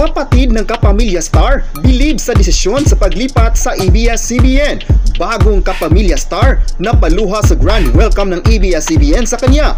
Kapatid ng kapamilya star, bilib sa desisyon sa paglipat sa ABS-CBN. Bagong kapamilya star na paluha sa grand welcome ng ABS-CBN sa kanya.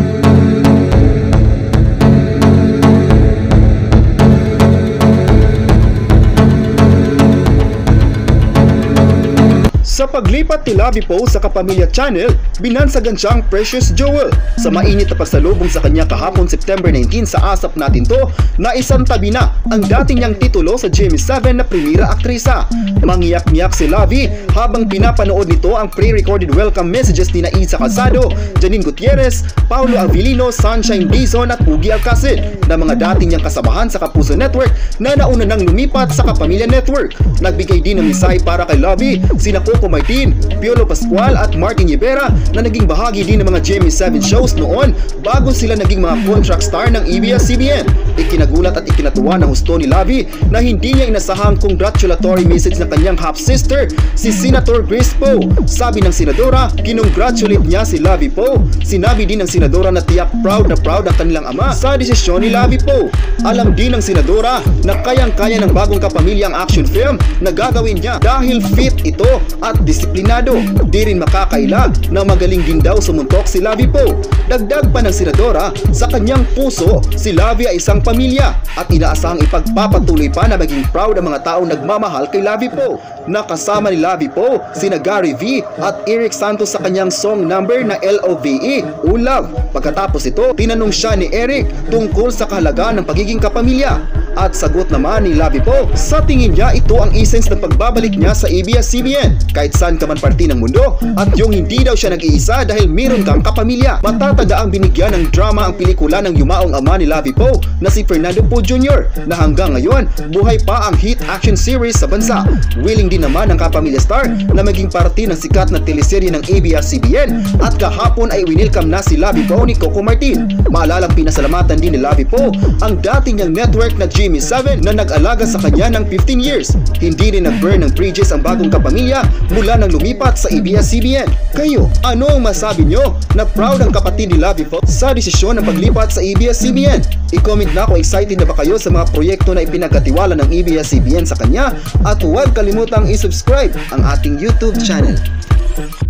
Sa paglipat ni Lavie Poe sa Kapamilya Channel, binansagan siyang Precious Jewel. Sa mainit na pagsalubong sa kanya kahapon September 19 sa Asap Natin To, na isang tabi na ang dating niyang titulo sa GMA7 na primera aktrisa. Mangiyak-ngiyak si Lavie habang pinapanood nito ang pre-recorded welcome messages ni Isa Calzado, Janine Gutierrez, Paulo Avellino, Sunshine Dizon at Ugi Alcacid na mga dating niyang kasamahan sa Kapuso Network na nauna nang lumipat sa Kapamilya Network. Nagbigay din ng mensahe para kay Lavie sina Coco Martin, Piolo Pascual at Martin Rivera na naging bahagi din ng mga GMA7 shows noon bago sila naging mga contract star ng ABS-CBN. Ikinagulat at ikinatuwa ng husto ni Lavie na hindi niya inasahang congratulatory message ng kanyang half-sister, si Senator Grace Poe. Sabi ng senadora, kinongratulate niya si Lavie Poe. Sinabi din ng senadora na tiyak proud ang kanilang ama sa desisyon ni Lavie Poe. Alam din ng senadora na kayang-kaya ng bagong kapamilya ang action film na gagawin niya dahil fit ito at disiplinado. Di rin makakaila na magaling din daw sumuntok si Lavie Poe. Dagdag pa ng senadora, sa kanyang puso, si Lavie ay isang pamilya at inaasahang ipagpapatuloy pa na maging proud ang mga taong nagmamahal kay Lavie Poe. Nakasama ni Lavie Poe sina Gary V at Eric Santos sa kanyang song number na LOVE, Love. Pagkatapos ito, tinanong siya ni Eric tungkol sa kahalagaan ng pagiging kapamilya. At sagot naman ni Lavie Poe, sa tingin niya ito ang essence ng pagbabalik niya sa ABS-CBN kahit saan ka man parte ng mundo, at yung hindi daw siya nag-iisa dahil meron kang kapamilya. Matatagaang binigyan ng drama ang pelikula ng yumaong ama ni Lavie Poe na si Fernando Poe Jr. na hanggang ngayon buhay pa ang hit action series sa bansa. Willing din naman ang kapamilya star na maging parte ng sikat na teleserye ng ABS-CBN at kahapon ay winelcome na si Lavie Poe ni Coco Martin. Maalalang pinasalamatan din ni Lavie Poe ang dating niyang network na GMA7 na nag-alaga sa kanya ng 15 years. Hindi rin nag-burn ng bridges ang bagong kapamilya mula nang lumipat sa ABS-CBN. Kayo, ano ang masabi nyo na proud ang kapatid ni Lavie Poe sa desisyon ng paglipat sa ABS-CBN? I-comment na kung excited na ba kayo sa mga proyekto na ipinagkatiwala ng ABS-CBN sa kanya, at huwag kalimutang i-subscribe ang ating YouTube channel.